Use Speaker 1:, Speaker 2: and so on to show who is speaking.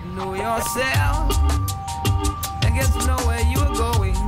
Speaker 1: Know yourself and get to know where you are going.